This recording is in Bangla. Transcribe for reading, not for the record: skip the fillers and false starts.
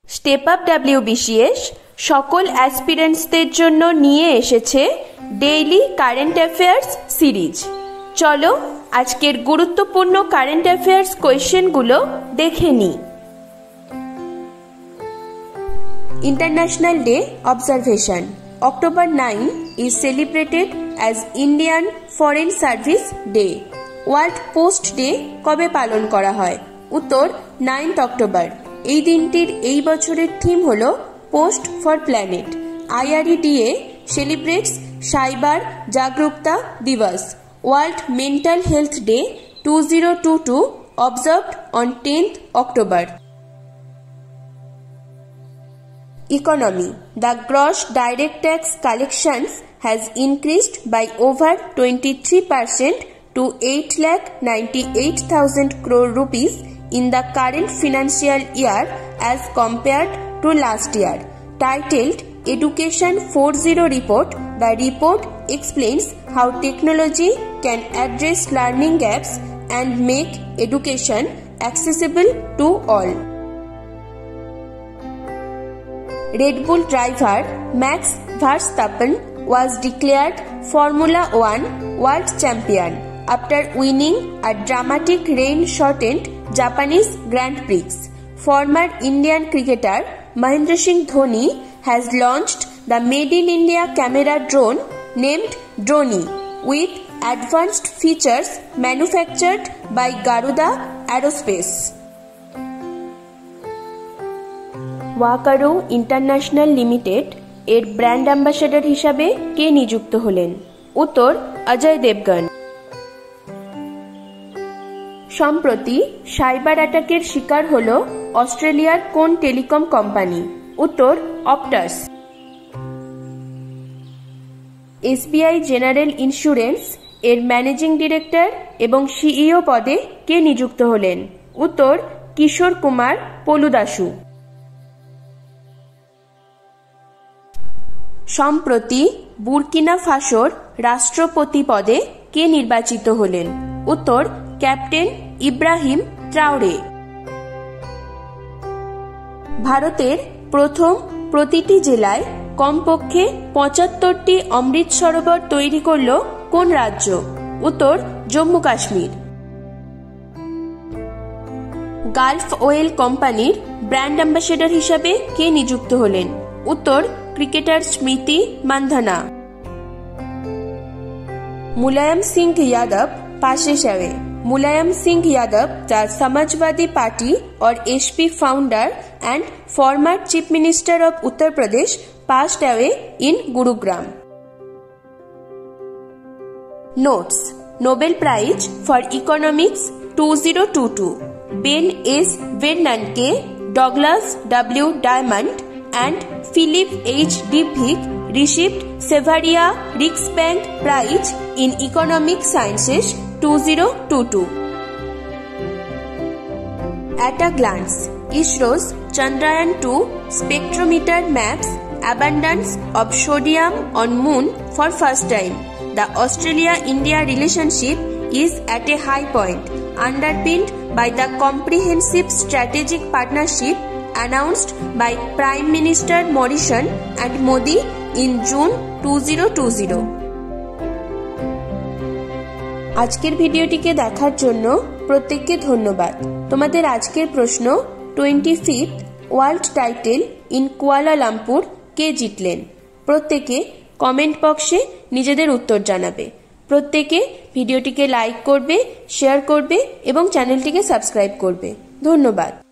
স্টেপ আপ WBCS সকল অ্যাসপিরেন্টসদের জন্য নিয়ে এসেছে ডেইলি কারেন্ট অ্যাফেয়ার্স সিরিজ। চলো আজকের গুরুত্বপূর্ণ কারেন্ট অ্যাফেয়ার্স কোয়েশ্চেনগুলো দেখে নিই। International day observation. October 9 is celebrated as Indian Foreign Service Day. World post day কবে পালন করা হয়? উত্তর 9th অক্টোবর। এই দিনটির এই বছরের থিম হল post for planet. IREDA celebrates cyber জাগরুকতা দিবস। World mental health day 2022 observed on 10th October. Economy. The gross direct tax collections has increased by over 23% to 8,98,000 crore rupees in the current financial year as compared to last year. Titled Education 4.0 Report, the report explains how technology can address learning gaps and make education accessible to all. Red Bull driver Max Verstappen was declared Formula One World Champion after winning a dramatic rain-shortened Japanese Grand Prix. Former Indian cricketer Mahendra Singh Dhoni has launched the Made in India camera drone named Droni with advanced features manufactured by Garuda Aerospace. ওয়াকারো ইন্টারন্যাশনাল লিমিটেড এর ব্র্যান্ড অ্যাম্বাসেডর হিসাবে কে নিযুক্ত হলেন? উত্তর অজয় দেবগন। সম্প্রতি সাইবার অ্যাটাকের শিকার হল অস্ট্রেলিয়ার কোন টেলিকম কোম্পানি? উত্তর অপটাস। SBI জেনারেল ইন্স্যুরেন্স এর ম্যানেজিং ডিরেক্টর এবং CEO পদে কে নিযুক্ত হলেন? উত্তর কিশোর কুমার পলুদাসু। সম্প্রতি বুর্কিনা ফাসোর রাষ্ট্রপতি পদে কে নির্বাচিত হলেন? উত্তর ক্যাপ্টেন ইব্রাহিম ট্রাওরে। ভারতের প্রথম প্রতিটি জেলায় কমপক্ষে 75টি অমৃত সরোবর তৈরি করল কোন রাজ্য? উত্তর জম্মু কাশ্মীর। গালফ ওয়েল কোম্পানির ব্র্যান্ড অ্যাম্বাসেডর হিসাবে কে নিযুক্ত হলেন? উত্তর ক্রিকেটার স্মৃতি Mandhana. Mulayam Singh Yadav passes away. Mulayam Singh Yadav, the Samajwadi Party or SP founder and former Chief Minister of Uttar Pradesh, passed away in Gurugram. Notes: Nobel Prize for Economics 2022. Ben S. Bernanke, Douglas W. Diamond and Philip H. Dybvig received Severia Riksbank Prize in Economic Sciences 2022. At a glance, ISRO's Chandrayaan-2 spectrometer maps abundance of sodium on Moon for first time. The Australia-India relationship is at a high point, underpinned by the comprehensive strategic partnership announced by Prime Minister Morrison and Modi in June 2020. আজকের ভিডিওটিকে দেখার জন্য প্রত্যেককে ধন্যবাদ। তোমাদের আজকের প্রশ্ন 25th world title in Kuala Lumpur কে জিতলেন? প্রত্যেকে কমেন্ট বক্সে নিজেদের উত্তর জানাবে। প্রত্যেকে ভিডিওটিকে লাইক করবে, শেয়ার করবে এবং চ্যানেলটিকে সাবস্ক্রাইব করবে। ধন্যবাদ।